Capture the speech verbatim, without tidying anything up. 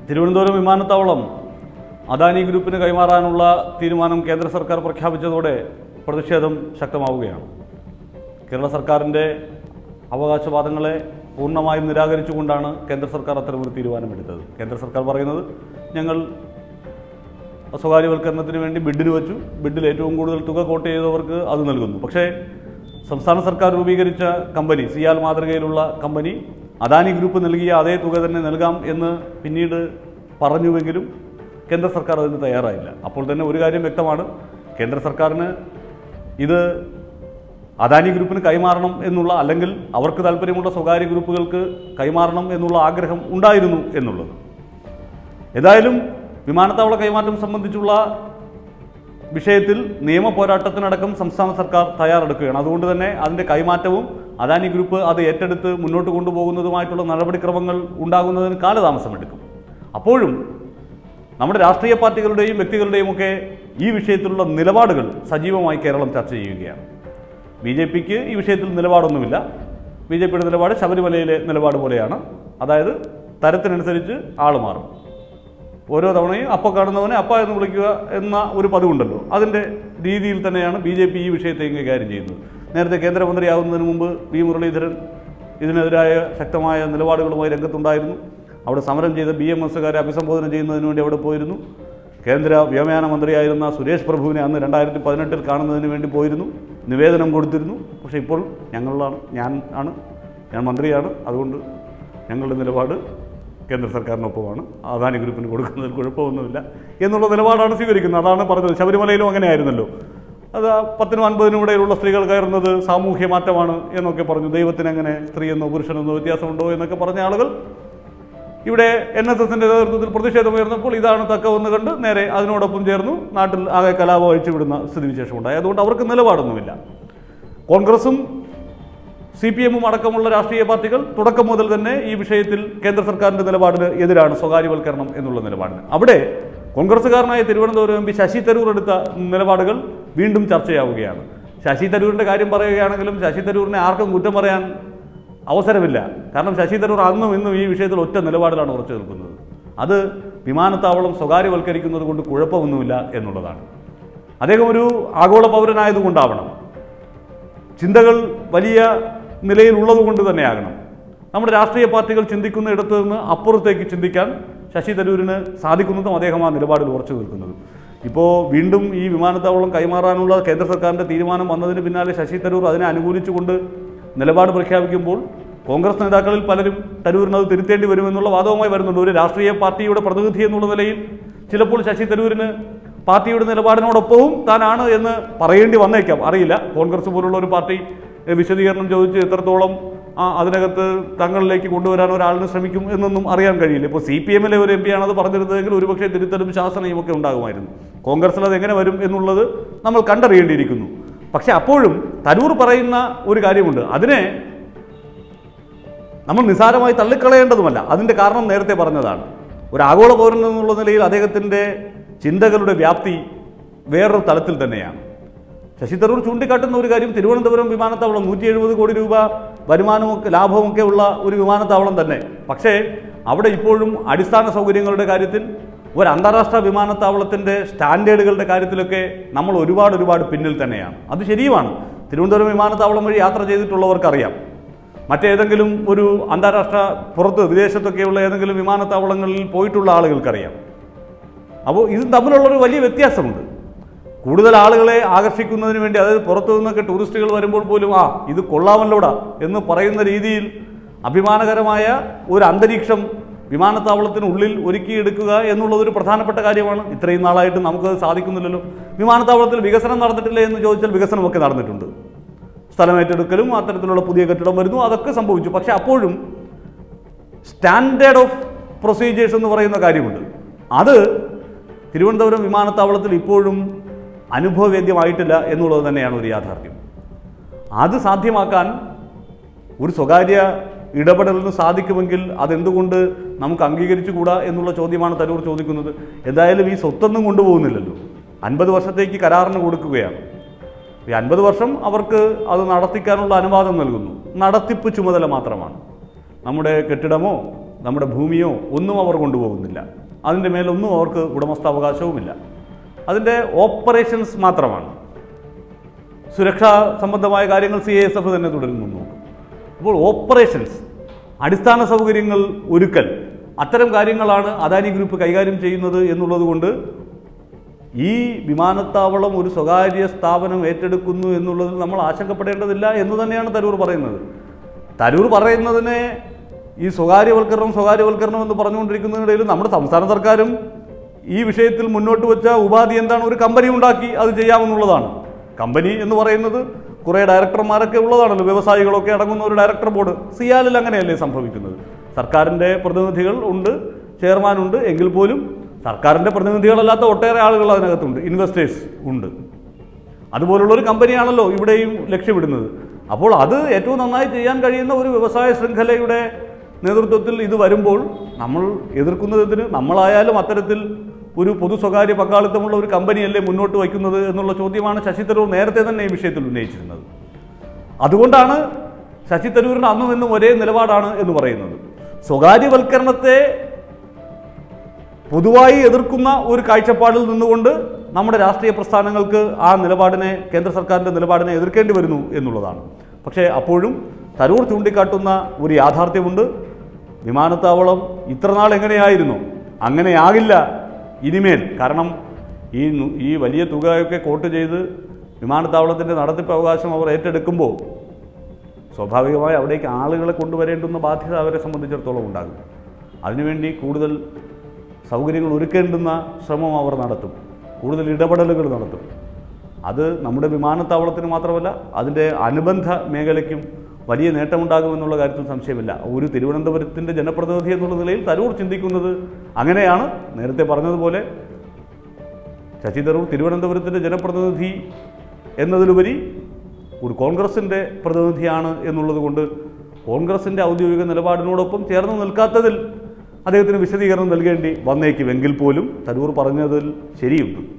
തിരുവനന്തപുരം വിമാനത്താവളം അദാനി ഗ്രൂപ്പിന് കൈമാറാനുള്ള തീരുമാനം കേന്ദ്ര സർക്കാർ പ്രഖ്യാപിച്ചതോടെ പ്രതിഷേധം ശക്തമാവുകയാണ്. കേരള സർക്കാരിൻ്റെ അവകാശവാദങ്ങളെ പൂർണ്ണമായും നിരാകരിച്ചുകൊണ്ടാണ് കേന്ദ്ര സർക്കാർ അത്തരമൊരു തീരുമാനമെടുത്തത്. കേന്ദ്ര സർക്കാർ പറയുന്നത് ഞങ്ങൾ സ്വകാര്യവൽക്കരണത്തിന് വേണ്ടി ബിഡിന് വെച്ചു, ബിഡിൽ ഏറ്റവും കൂടുതൽ തുക കോട്ട് ചെയ്തവർക്ക് അത് നൽകുന്നു. പക്ഷേ സംസ്ഥാന സർക്കാർ രൂപീകരിച്ച കമ്പനി, സിയാൽ മാതൃകയിലുള്ള കമ്പനി അദാനി ഗ്രൂപ്പ് നൽകിയ അതേ തുക തന്നെ നൽകാം എന്ന് പിന്നീട് പറഞ്ഞുവെങ്കിലും കേന്ദ്ര സർക്കാർ അതിന് തയ്യാറായില്ല. അപ്പോൾ തന്നെ ഒരു കാര്യം വ്യക്തമാണ്, കേന്ദ്ര സർക്കാരിന് ഇത് അദാനി ഗ്രൂപ്പിന് കൈമാറണം എന്നുള്ള, അല്ലെങ്കിൽ അവർക്ക് താല്പര്യമുള്ള സ്വകാര്യ ഗ്രൂപ്പുകൾക്ക് കൈമാറണം എന്നുള്ള ആഗ്രഹം ഉണ്ടായിരുന്നു എന്നുള്ളത്. ഏതായാലും വിമാനത്താവള കൈമാറ്റം സംബന്ധിച്ചുള്ള വിഷയത്തിൽ നിയമ പോരാട്ടത്തിനടക്കം സംസ്ഥാന സർക്കാർ തയ്യാറെടുക്കുകയാണ്. അതുകൊണ്ട് തന്നെ അതിൻ്റെ കൈമാറ്റവും അദാനി ഗ്രൂപ്പ് അത് ഏറ്റെടുത്ത് മുന്നോട്ട് കൊണ്ടുപോകുന്നതുമായിട്ടുള്ള നടപടിക്രമങ്ങൾ ഉണ്ടാകുന്നതിന് കാലതാമസമെടുക്കും. അപ്പോഴും നമ്മുടെ രാഷ്ട്രീയ പാർട്ടികളുടെയും വ്യക്തികളുടെയും ഒക്കെ ഈ വിഷയത്തിലുള്ള നിലപാടുകൾ സജീവമായി കേരളം ചർച്ച ചെയ്യുകയാണ്. ബി ജെ പിക്ക് ഈ വിഷയത്തിൽ നിലപാടൊന്നുമില്ല. ബി ജെ പിയുടെ നിലപാട് ശബരിമലയിലെ നിലപാട് പോലെയാണ്. അതായത് തരത്തിനനുസരിച്ച് ആൾ മാറും. ഓരോ തവണയും അപ്പ കാണുന്നവനെ അപ്പ എന്ന് വിളിക്കുക എന്ന ഒരു പതിവുണ്ടല്ലോ, അതിൻ്റെ രീതിയിൽ തന്നെയാണ് ബി ജെ പി ഈ വിഷയത്തെ കൈകാര്യം ചെയ്യുന്നത്. നേരത്തെ കേന്ദ്രമന്ത്രിയാകുന്നതിന് മുമ്പ് വി മുരളീധരൻ ഇതിനെതിരായ ശക്തമായ നിലപാടുകളുമായി രംഗത്തുണ്ടായിരുന്നു. അവിടെ സമരം ചെയ്ത ബി എം എസുകാരെ അഭിസംബോധന ചെയ്യുന്നതിന് വേണ്ടി അവിടെ പോയിരുന്നു. കേന്ദ്ര വ്യോമയാന മന്ത്രിയായിരുന്ന സുരേഷ് പ്രഭുവിനെ അന്ന് രണ്ടായിരത്തി പതിനെട്ടിൽ കാണുന്നതിന് വേണ്ടി പോയിരുന്നു, നിവേദനം കൊടുത്തിരുന്നു. പക്ഷേ ഇപ്പോൾ ഞങ്ങളാണ്, ഞാൻ ആണ് ഞാൻ മന്ത്രിയാണ്, അതുകൊണ്ട് ഞങ്ങളുടെ നിലപാട് കേന്ദ്ര സർക്കാരിനൊപ്പമാണ്, അദാനി ഗ്രൂപ്പിന് കൊടുക്കുന്നതിൽ കുഴപ്പമൊന്നുമില്ല എന്നുള്ള നിലപാടാണ് സ്വീകരിക്കുന്നത്. അതാണ് പറഞ്ഞത്. ശബരിമലയിലും അങ്ങനെ ആയിരുന്നല്ലോ. അത് പത്തിനും അൻപതിനും ഇടയിലുള്ള സ്ത്രീകൾ കയറുന്നത് സാമൂഹ്യ മാറ്റമാണ് എന്നൊക്കെ പറഞ്ഞു. ദൈവത്തിനെങ്ങനെ സ്ത്രീയെന്നോ പുരുഷനെന്നോ വ്യത്യാസമുണ്ടോ എന്നൊക്കെ പറഞ്ഞ ആളുകൾ ഇവിടെ എൻ എസ് എസിൻ്റെ നേതൃത്വത്തിൽ പ്രതിഷേധമുയർന്നപ്പോൾ ഇതാണ് തക്കവെന്ന് കണ്ട് നേരെ അതിനോടൊപ്പം ചേർന്നു നാട്ടിൽ ആകെ കലാപം അഴിച്ചുവിടുന്ന സ്ഥിതിവിശേഷം ഉണ്ടായി. അതുകൊണ്ട് അവർക്ക് നിലപാടൊന്നുമില്ല. കോൺഗ്രസും സി പി എമ്മും അടക്കമുള്ള രാഷ്ട്രീയ പാർട്ടികൾ തുടക്കം മുതൽ തന്നെ ഈ വിഷയത്തിൽ കേന്ദ്ര സർക്കാരിൻ്റെ നിലപാടിന് എതിരാണ്, സ്വകാര്യവൽക്കരണം എന്നുള്ള നിലപാടിന്. അവിടെ കോൺഗ്രസ്സുകാരനായ തിരുവനന്തപുരം എം പി ശശി തരൂർ എടുത്ത നിലപാടുകൾ വീണ്ടും ചർച്ചയാവുകയാണ്. ശശി തരൂരിൻ്റെ കാര്യം പറയുകയാണെങ്കിലും ശശി തരൂരിനെ ആർക്കും കുറ്റം പറയാൻ അവസരമില്ല. കാരണം ശശി തരൂർ അന്നും ഇന്നും ഈ വിഷയത്തിൽ ഒറ്റ നിലപാടിലാണ് ഉറച്ചു നിൽക്കുന്നത്. അത് വിമാനത്താവളം സ്വകാര്യവൽക്കരിക്കുന്നത് കൊണ്ട് കുഴപ്പമൊന്നുമില്ല എന്നുള്ളതാണ്. അദ്ദേഹം ഒരു ആഗോള പൗരനായതുകൊണ്ടാവണം, ചിന്തകൾ വലിയ നിലയിൽ ഉള്ളതുകൊണ്ട് തന്നെയാകണം, നമ്മുടെ രാഷ്ട്രീയ പാർട്ടികൾ ചിന്തിക്കുന്ന ഇടത്ത് നിന്ന് അപ്പുറത്തേക്ക് ചിന്തിക്കാൻ ശശി തരൂരിന് സാധിക്കുന്നതും അദ്ദേഹം ആ നിലപാടിൽ ഉറച്ചു നിൽക്കുന്നത്. ഇപ്പോൾ വീണ്ടും ഈ വിമാനത്താവളം കൈമാറാനുള്ള കേന്ദ്ര സർക്കാരിൻ്റെ തീരുമാനം വന്നതിന് പിന്നാലെ ശശി തരൂർ അതിനെ അനുകൂലിച്ചുകൊണ്ട് നിലപാട് പ്രഖ്യാപിക്കുമ്പോൾ കോൺഗ്രസ് നേതാക്കളിൽ പലരും തരൂരിന് അത് തിരുത്തേണ്ടി വരുമെന്നുള്ള വാദവുമായി വരുന്നുണ്ട്. ഒരു രാഷ്ട്രീയ പാർട്ടിയുടെ പ്രതിനിധി എന്നുള്ള നിലയിൽ ചിലപ്പോൾ ശശി തരൂരിന് പാർട്ടിയുടെ നിലപാടിനോടൊപ്പവും താനാണ് എന്ന് പറയേണ്ടി വന്നേക്കാം, അറിയില്ല. കോൺഗ്രസ് പോലുള്ള ഒരു പാർട്ടി വിശദീകരണം ചോദിച്ച് എത്രത്തോളം അതിനകത്ത് തങ്ങളിലേക്ക് കൊണ്ടുവരാൻ ഒരാളിന് ശ്രമിക്കും എന്നൊന്നും അറിയാൻ കഴിയില്ല. ഇപ്പോൾ സി പി എമ്മിലെ ഒരു എം പി ആണത് പറഞ്ഞിരുന്നതെങ്കിൽ ഒരുപക്ഷെ തിരുത്തലും ശാസനയും ഒക്കെ ഉണ്ടാകുമായിരുന്നു. കോൺഗ്രസിൽ അത് എങ്ങനെ വരും എന്നുള്ളത് നമ്മൾ കണ്ടറിയേണ്ടിയിരിക്കുന്നു. പക്ഷെ അപ്പോഴും തരൂർ പറയുന്ന ഒരു കാര്യമുണ്ട്, അതിനെ നമ്മൾ നിസ്സാരമായി തള്ളിക്കളയേണ്ടതുമല്ല. അതിൻ്റെ കാരണം നേരത്തെ പറഞ്ഞതാണ്. ഒരു ആഗോള പൗരൻ എന്നുള്ള നിലയിൽ അദ്ദേഹത്തിൻ്റെ ചിന്തകളുടെ വ്യാപ്തി വേറൊരു തലത്തിൽ തന്നെയാണ്. ശശി തരൂർ ചൂണ്ടിക്കാട്ടുന്ന ഒരു കാര്യം, തിരുവനന്തപുരം വിമാനത്താവളം നൂറ്റി എഴുപത് കോടി രൂപ വരുമാനമൊക്കെ ലാഭമൊക്കെ ഉള്ള ഒരു വിമാനത്താവളം തന്നെ. പക്ഷേ അവിടെ ഇപ്പോഴും അടിസ്ഥാന സൗകര്യങ്ങളുടെ കാര്യത്തിൽ, ഒരു അന്താരാഷ്ട്ര വിമാനത്താവളത്തിൻ്റെ സ്റ്റാൻഡേർഡുകളുടെ കാര്യത്തിലൊക്കെ നമ്മൾ ഒരുപാട് ഒരുപാട് പിന്നിൽ തന്നെയാണ്. അത് ശരിയുമാണ്. തിരുവനന്തപുരം വിമാനത്താവളം വഴി യാത്ര ചെയ്തിട്ടുള്ളവർക്കറിയാം. മറ്റേതെങ്കിലും ഒരു അന്താരാഷ്ട്ര പുറത്ത് വിദേശത്തൊക്കെയുള്ള ഏതെങ്കിലും വിമാനത്താവളങ്ങളിൽ പോയിട്ടുള്ള ആളുകൾക്കറിയാം. അപ്പോൾ ഇത് തമ്മിലുള്ളൊരു വലിയ വ്യത്യാസമുണ്ട്. കൂടുതൽ ആളുകളെ ആകർഷിക്കുന്നതിന് വേണ്ടി, അതായത് പുറത്തു നിന്നൊക്കെ ടൂറിസ്റ്റുകൾ വരുമ്പോൾ പോലും ആ ഇത് കൊള്ളാമല്ലോടാ എന്ന് പറയുന്ന രീതിയിൽ അഭിമാനകരമായ ഒരു അന്തരീക്ഷം വിമാനത്താവളത്തിനുള്ളിൽ ഒരുക്കിയെടുക്കുക എന്നുള്ളതൊരു പ്രധാനപ്പെട്ട കാര്യമാണ്. ഇത്രയും നാളായിട്ട് നമുക്കത് സാധിക്കുന്നില്ലല്ലോ. വിമാനത്താവളത്തിൽ വികസനം നടന്നിട്ടില്ല എന്ന് ചോദിച്ചാൽ വികസനമൊക്കെ നടന്നിട്ടുണ്ട്. സ്ഥലമേറ്റെടുക്കലും അത്തരത്തിലുള്ള പുതിയ കെട്ടിടം വരുന്നു, അതൊക്കെ സംഭവിച്ചു. പക്ഷെ അപ്പോഴും സ്റ്റാൻഡേർഡ് ഓഫ് പ്രൊസീജിയേഴ്സ് എന്ന് പറയുന്ന കാര്യമുണ്ട്. അത് തിരുവനന്തപുരം വിമാനത്താവളത്തിൽ ഇപ്പോഴും അനുഭവവേദ്യമായിട്ടില്ല എന്നുള്ളത് തന്നെയാണ് ഒരു യാഥാർത്ഥ്യം. അത് സാധ്യമാക്കാൻ ഒരു സ്വകാര്യ ഇടപെടലിന് സാധിക്കുമെങ്കിൽ അതെന്തുകൊണ്ട് നമുക്ക് അംഗീകരിച്ചുകൂടാ എന്നുള്ള ചോദ്യമാണ് തരൂർ ചോദിക്കുന്നത്. എന്തായാലും ഈ സ്വത്തൊന്നും കൊണ്ടുപോകുന്നില്ലല്ലോ. അൻപത് വർഷത്തേക്ക് കരാറിന് കൊടുക്കുകയാണ്. ഈ അൻപത് വർഷം അവർക്ക് അത് നടത്തിക്കാനുള്ള അനുവാദം നൽകുന്നു. നടത്തിപ്പ് ചുമതല മാത്രമാണ്. നമ്മുടെ കെട്ടിടമോ നമ്മുടെ ഭൂമിയോ ഒന്നും അവർ കൊണ്ടുപോകുന്നില്ല. അതിൻ്റെ മേലൊന്നും അവർക്ക് ഉടമസ്ഥാവകാശവുമില്ല. അതിൻ്റെ ഓപ്പറേഷൻസ് മാത്രമാണ്. സുരക്ഷാ സംബന്ധമായ കാര്യങ്ങൾ സി എസ് എഫ് തന്നെ തുടരുന്നു നോക്കും. അപ്പോൾ ഓപ്പറേഷൻസ്, അടിസ്ഥാന സൗകര്യങ്ങൾ ഒരുക്കൽ, അത്തരം കാര്യങ്ങളാണ് അദാനി ഗ്രൂപ്പ് കൈകാര്യം ചെയ്യുന്നത് എന്നുള്ളത് കൊണ്ട് ഈ വിമാനത്താവളം ഒരു സ്വകാര്യ സ്ഥാപനം ഏറ്റെടുക്കുന്നു എന്നുള്ളതിൽ നമ്മൾ ആശങ്കപ്പെടേണ്ടതില്ല എന്ന് തന്നെയാണ് തരൂർ പറയുന്നത്. തരൂർ പറയുന്നതിനെ ഈ സ്വകാര്യവൽക്കരണം സ്വകാര്യവൽക്കരണം എന്ന് പറഞ്ഞുകൊണ്ടിരിക്കുന്നതിനിടയിൽ നമ്മുടെ സംസ്ഥാന സർക്കാരും ഈ വിഷയത്തിൽ മുന്നോട്ട് വെച്ച ഉപാധി എന്താണ്? ഒരു കമ്പനി ഉണ്ടാക്കി അത് ചെയ്യാമെന്നുള്ളതാണ്. കമ്പനി എന്ന് പറയുന്നത് കുറേ ഡയറക്ടർമാരൊക്കെ ഉള്ളതാണല്ലോ, വ്യവസായികളൊക്കെ അടങ്ങുന്ന ഒരു ഡയറക്ടർ ബോർഡ്. സിയാലിൽ അങ്ങനെയല്ലേ സംഭവിക്കുന്നത്? സർക്കാരിൻ്റെ പ്രതിനിധികൾ ഉണ്ട്, ചെയർമാനുണ്ട്, എങ്കിൽ പോലും സർക്കാരിൻ്റെ പ്രതിനിധികളല്ലാത്ത ഒട്ടേറെ ആളുകൾ അതിനകത്തുണ്ട്, ഇൻവെസ്റ്റേഴ്സ് ഉണ്ട്. അതുപോലുള്ളൊരു കമ്പനിയാണല്ലോ ഇവിടെയും ലക്ഷ്യമിടുന്നത്. അപ്പോൾ അത് ഏറ്റവും നന്നായി ചെയ്യാൻ കഴിയുന്ന ഒരു വ്യവസായ ശൃംഖലയുടെ നേതൃത്വത്തിൽ ഇത് വരുമ്പോൾ നമ്മൾ എതിർക്കുന്നതിന്, നമ്മളായാലും അത്തരത്തിൽ ഒരു പൊതു സ്വകാര്യ പങ്കാളിത്തമുള്ള ഒരു കമ്പനിയല്ലേ മുന്നോട്ട് വയ്ക്കുന്നത് എന്നുള്ള ചോദ്യമാണ് ശശി തരൂർ നേരത്തെ തന്നെ ഈ വിഷയത്തിൽ ഉന്നയിച്ചിരുന്നത്. അതുകൊണ്ടാണ് ശശി തരൂരിന് അന്നും ഇന്നും ഒരേ നിലപാടാണ് എന്ന് പറയുന്നത്. സ്വകാര്യവൽക്കരണത്തെ പൊതുവായി എതിർക്കുന്ന ഒരു കാഴ്ചപ്പാടിൽ നിന്നുകൊണ്ട് നമ്മുടെ രാഷ്ട്രീയ പ്രസ്ഥാനങ്ങൾക്ക് ആ നിലപാടിനെ, കേന്ദ്ര സർക്കാരിൻ്റെ നിലപാടിനെ എതിർക്കേണ്ടി വരുന്നു എന്നുള്ളതാണ്. പക്ഷേ അപ്പോഴും തരൂർ ചൂണ്ടിക്കാട്ടുന്ന ഒരു യാഥാർത്ഥ്യമുണ്ട്. വിമാനത്താവളം ഇത്രനാൾ എങ്ങനെയായിരുന്നു അങ്ങനെയാകില്ല ഇനിമേൽ. കാരണം ഈ ഈ വലിയ തുകയൊക്കെ കോട്ട് ചെയ്ത് വിമാനത്താവളത്തിൻ്റെ നടത്തിപ്പ് അവകാശം അവർ ഏറ്റെടുക്കുമ്പോൾ സ്വാഭാവികമായി അവിടേക്ക് ആളുകളെ കൊണ്ടുവരേണ്ടുന്ന ബാധ്യത അവരെ സംബന്ധിച്ചിടത്തോളം ഉണ്ടാകും. അതിനുവേണ്ടി കൂടുതൽ സൗകര്യങ്ങൾ ഒരുക്കേണ്ടുന്ന ശ്രമം അവർ നടത്തും, കൂടുതൽ ഇടപെടലുകൾ നടത്തും. അത് നമ്മുടെ വിമാനത്താവളത്തിന് മാത്രമല്ല, അതിൻ്റെ അനുബന്ധ മേഖലയ്ക്കും വലിയ നേട്ടമുണ്ടാകുമെന്നുള്ള കാര്യത്തിൽ സംശയമില്ല. ഒരു തിരുവനന്തപുരത്തിൻ്റെ ജനപ്രതിനിധി എന്നുള്ള നിലയിൽ തരൂർ ചിന്തിക്കുന്നത് അങ്ങനെയാണ്. നേരത്തെ പറഞ്ഞതുപോലെ ശശി തരൂർ തിരുവനന്തപുരത്തിൻ്റെ ജനപ്രതിനിധി എന്നതിലുപരി ഒരു കോൺഗ്രസിൻ്റെ പ്രതിനിധിയാണ് എന്നുള്ളത് കൊണ്ട് കോൺഗ്രസിൻ്റെ ഔദ്യോഗിക നിലപാടിനോടൊപ്പം ചേർന്ന് നിൽക്കാത്തതിൽ അദ്ദേഹത്തിന് വിശദീകരണം നൽകേണ്ടി വന്നേക്കും. എങ്കിൽ പോലും തരൂർ പറഞ്ഞതിൽ ശരിയുണ്ട്.